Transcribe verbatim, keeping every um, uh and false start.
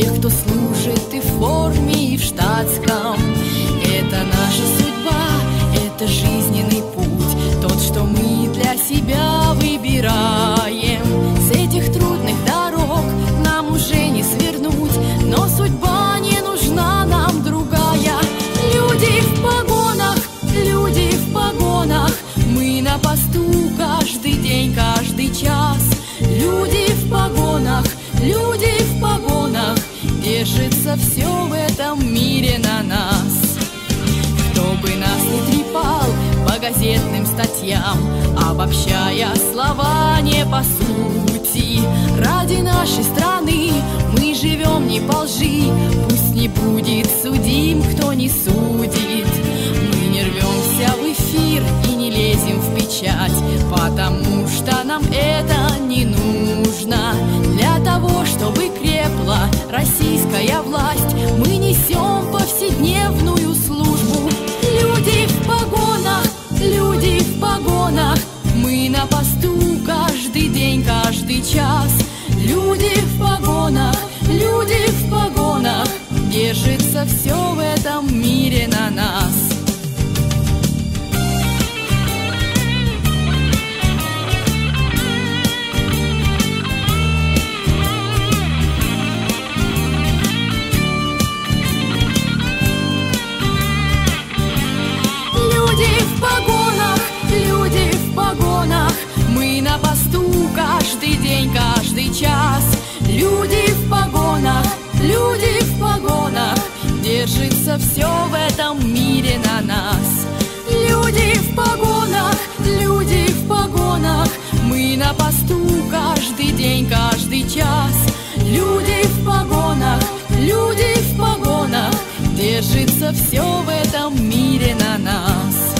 тех, кто служит и в форме, и в штатском. Это наша судьба, это жизненный путь, тот, что мы для себя выбираем. С этих трудных дорог нам уже не свернуть, но судьба не нужна нам другая. Люди в погонах, люди в погонах, мы на посту каждый день, каждый час. Люди в погонах, люди в погонах, держится все в этом мире на нас. Кто бы нас не трепал по газетным статьям, обобщая слова не по сути, ради нашей страны мы живем не по лжи. Пусть не будет судим, кто не судит. Мы не рвемся в эфир и не лезем в печать, потому что нам это не нужно. Для того, чтобы крепла российская власть, мы несем повседневную службу. Люди в погонах, люди в погонах, мы на посту каждый день, каждый час. Люди в погонах, люди в погонах, держится все в этом мире на нас. Мы на посту каждый день, каждый час. Люди в погонах, люди в погонах, держится все в этом мире на нас. Люди в погонах, люди в погонах, мы на посту каждый день, каждый час. Люди в погонах, люди в погонах, держится все в этом мире на нас.